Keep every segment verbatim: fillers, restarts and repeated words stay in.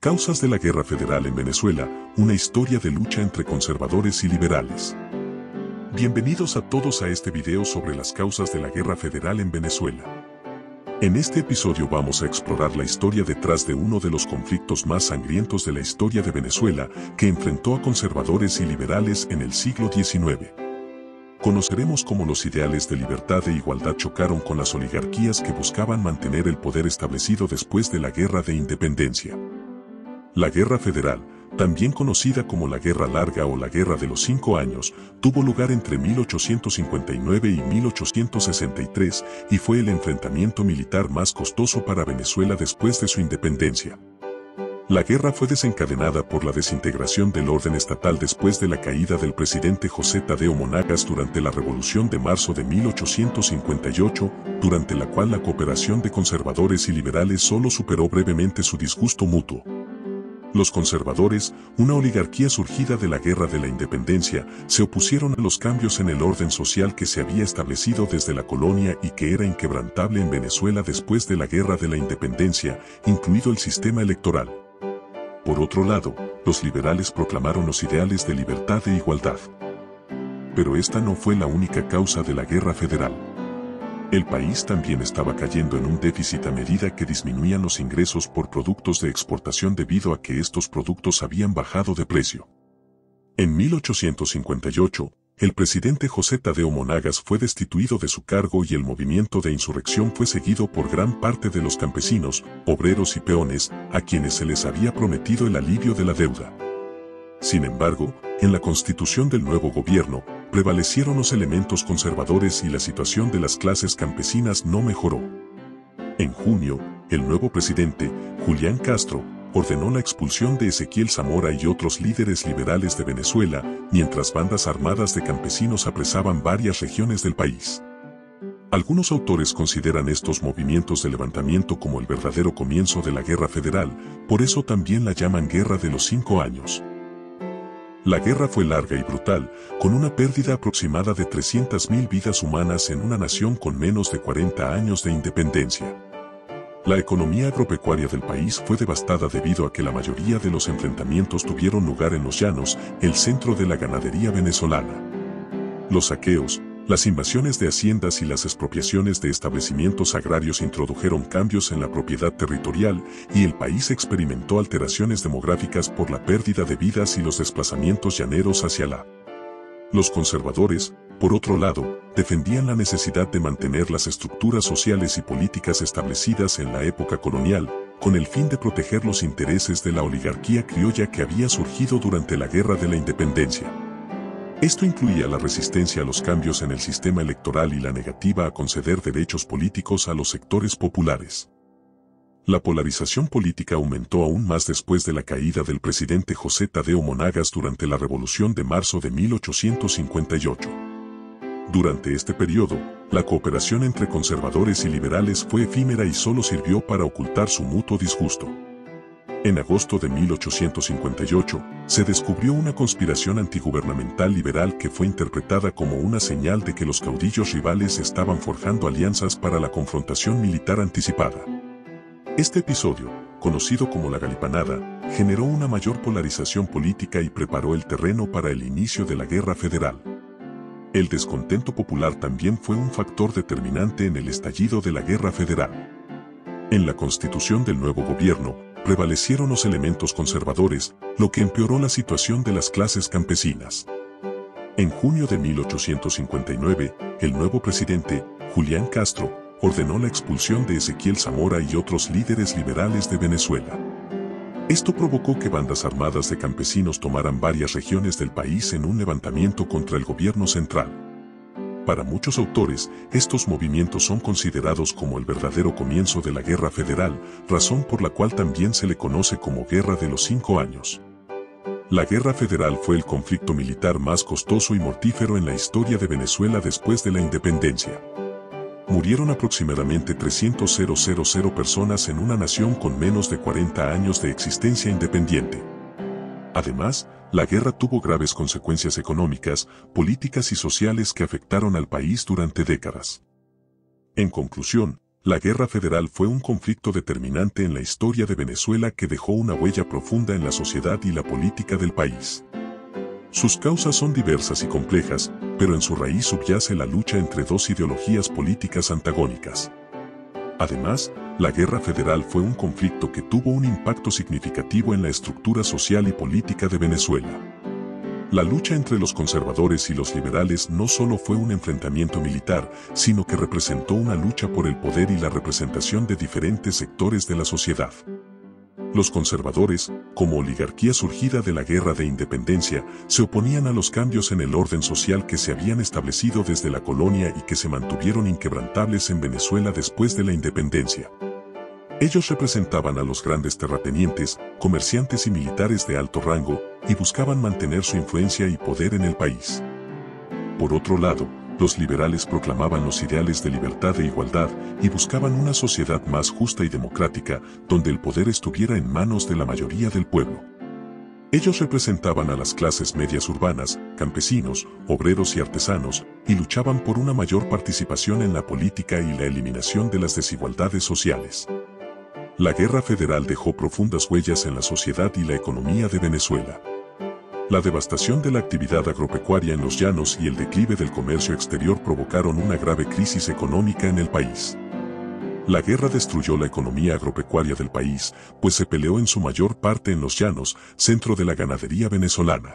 Causas de la Guerra Federal en Venezuela, una historia de lucha entre conservadores y liberales. Bienvenidos a todos a este video sobre las causas de la Guerra Federal en Venezuela. En este episodio vamos a explorar la historia detrás de uno de los conflictos más sangrientos de la historia de Venezuela, que enfrentó a conservadores y liberales en el siglo diecinueve. Conoceremos cómo los ideales de libertad e igualdad chocaron con las oligarquías que buscaban mantener el poder establecido después de la Guerra de Independencia. La Guerra Federal, también conocida como la Guerra Larga o la Guerra de los Cinco Años, tuvo lugar entre mil ochocientos cincuenta y nueve y mil ochocientos sesenta y tres y fue el enfrentamiento militar más costoso para Venezuela después de su independencia. La guerra fue desencadenada por la desintegración del orden estatal después de la caída del presidente José Tadeo Monagas durante la Revolución de marzo de mil ochocientos cincuenta y ocho, durante la cual la cooperación de conservadores y liberales solo superó brevemente su disgusto mutuo. Los conservadores, una oligarquía surgida de la Guerra de la Independencia, se opusieron a los cambios en el orden social que se había establecido desde la colonia y que era inquebrantable en Venezuela después de la Guerra de la Independencia, incluido el sistema electoral. Por otro lado, los liberales proclamaron los ideales de libertad e igualdad. Pero esta no fue la única causa de la Guerra Federal. El país también estaba cayendo en un déficit a medida que disminuían los ingresos por productos de exportación debido a que estos productos habían bajado de precio. En mil ochocientos cincuenta y ocho, el presidente José Tadeo Monagas fue destituido de su cargo y el movimiento de insurrección fue seguido por gran parte de los campesinos, obreros y peones, a quienes se les había prometido el alivio de la deuda. Sin embargo, en la constitución del nuevo gobierno, prevalecieron los elementos conservadores y la situación de las clases campesinas no mejoró. En junio, el nuevo presidente, Julián Castro, ordenó la expulsión de Ezequiel Zamora y otros líderes liberales de Venezuela, mientras bandas armadas de campesinos apresaban varias regiones del país. Algunos autores consideran estos movimientos de levantamiento como el verdadero comienzo de la Guerra Federal, por eso también la llaman Guerra de los Cinco Años. La guerra fue larga y brutal, con una pérdida aproximada de trescientas mil vidas humanas en una nación con menos de cuarenta años de independencia. La economía agropecuaria del país fue devastada debido a que la mayoría de los enfrentamientos tuvieron lugar en los llanos, el centro de la ganadería venezolana. Los saqueos, las invasiones de haciendas y las expropiaciones de establecimientos agrarios introdujeron cambios en la propiedad territorial y el país experimentó alteraciones demográficas por la pérdida de vidas y los desplazamientos llaneros hacia la. Los conservadores, por otro lado, defendían la necesidad de mantener las estructuras sociales y políticas establecidas en la época colonial, con el fin de proteger los intereses de la oligarquía criolla que había surgido durante la Guerra de la Independencia. Esto incluía la resistencia a los cambios en el sistema electoral y la negativa a conceder derechos políticos a los sectores populares. La polarización política aumentó aún más después de la caída del presidente José Tadeo Monagas durante la Revolución de marzo de mil ochocientos cincuenta y ocho. Durante este periodo, la cooperación entre conservadores y liberales fue efímera y solo sirvió para ocultar su mutuo disgusto. En agosto de mil ochocientos cincuenta y ocho, se descubrió una conspiración antigubernamental liberal que fue interpretada como una señal de que los caudillos rivales estaban forjando alianzas para la confrontación militar anticipada. Este episodio, conocido como la Galipanada, generó una mayor polarización política y preparó el terreno para el inicio de la Guerra Federal. El descontento popular también fue un factor determinante en el estallido de la Guerra Federal. En la constitución del nuevo gobierno, prevalecieron los elementos conservadores, lo que empeoró la situación de las clases campesinas. En junio de mil ochocientos cincuenta y nueve, el nuevo presidente, Julián Castro, ordenó la expulsión de Ezequiel Zamora y otros líderes liberales de Venezuela. Esto provocó que bandas armadas de campesinos tomaran varias regiones del país en un levantamiento contra el gobierno central. Para muchos autores, estos movimientos son considerados como el verdadero comienzo de la Guerra Federal, razón por la cual también se le conoce como Guerra de los Cinco Años. La Guerra Federal fue el conflicto militar más costoso y mortífero en la historia de Venezuela después de la independencia. Murieron aproximadamente trescientas mil personas en una nación con menos de cuarenta años de existencia independiente. Además, la guerra tuvo graves consecuencias económicas, políticas y sociales que afectaron al país durante décadas. En conclusión, La Guerra Federal fue un conflicto determinante en la historia de Venezuela que dejó una huella profunda en la sociedad y la política del país. Sus causas son diversas y complejas, pero en su raíz subyace la lucha entre dos ideologías políticas antagónicas. Además, la Guerra Federal fue un conflicto que tuvo un impacto significativo en la estructura social y política de Venezuela. La lucha entre los conservadores y los liberales no solo fue un enfrentamiento militar, sino que representó una lucha por el poder y la representación de diferentes sectores de la sociedad. Los conservadores, como oligarquía surgida de la Guerra de Independencia, se oponían a los cambios en el orden social que se habían establecido desde la colonia y que se mantuvieron inquebrantables en Venezuela después de la independencia. Ellos representaban a los grandes terratenientes, comerciantes y militares de alto rango, y buscaban mantener su influencia y poder en el país. Por otro lado, los liberales proclamaban los ideales de libertad e igualdad y buscaban una sociedad más justa y democrática, donde el poder estuviera en manos de la mayoría del pueblo. Ellos representaban a las clases medias urbanas, campesinos, obreros y artesanos, y luchaban por una mayor participación en la política y la eliminación de las desigualdades sociales. La Guerra Federal dejó profundas huellas en la sociedad y la economía de Venezuela. La devastación de la actividad agropecuaria en los llanos y el declive del comercio exterior provocaron una grave crisis económica en el país. La guerra destruyó la economía agropecuaria del país, pues se peleó en su mayor parte en los llanos, centro de la ganadería venezolana.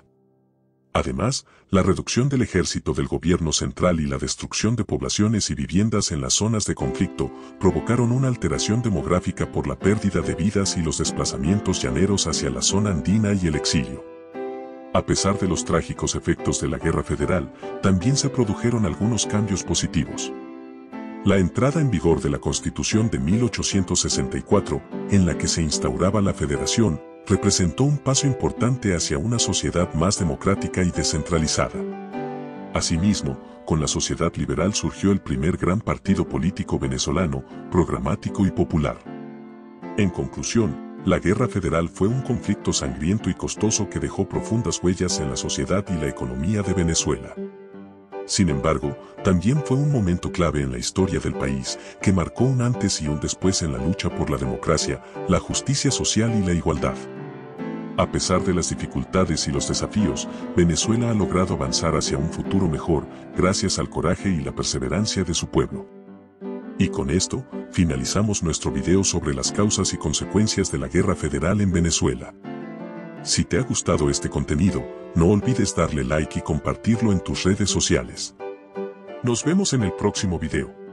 Además, la reducción del ejército del gobierno central y la destrucción de poblaciones y viviendas en las zonas de conflicto provocaron una alteración demográfica por la pérdida de vidas y los desplazamientos llaneros hacia la zona andina y el exilio. A pesar de los trágicos efectos de la Guerra Federal, también se produjeron algunos cambios positivos. La entrada en vigor de la Constitución de mil ochocientos sesenta y cuatro, en la que se instauraba la Federación, representó un paso importante hacia una sociedad más democrática y descentralizada. Asimismo, con la sociedad liberal surgió el primer gran partido político venezolano, programático y popular. En conclusión, la Guerra Federal fue un conflicto sangriento y costoso que dejó profundas huellas en la sociedad y la economía de Venezuela. Sin embargo, también fue un momento clave en la historia del país, que marcó un antes y un después en la lucha por la democracia, la justicia social y la igualdad. A pesar de las dificultades y los desafíos, Venezuela ha logrado avanzar hacia un futuro mejor, gracias al coraje y la perseverancia de su pueblo. Y con esto, finalizamos nuestro video sobre las causas y consecuencias de la Guerra Federal en Venezuela. Si te ha gustado este contenido, no olvides darle like y compartirlo en tus redes sociales. Nos vemos en el próximo video.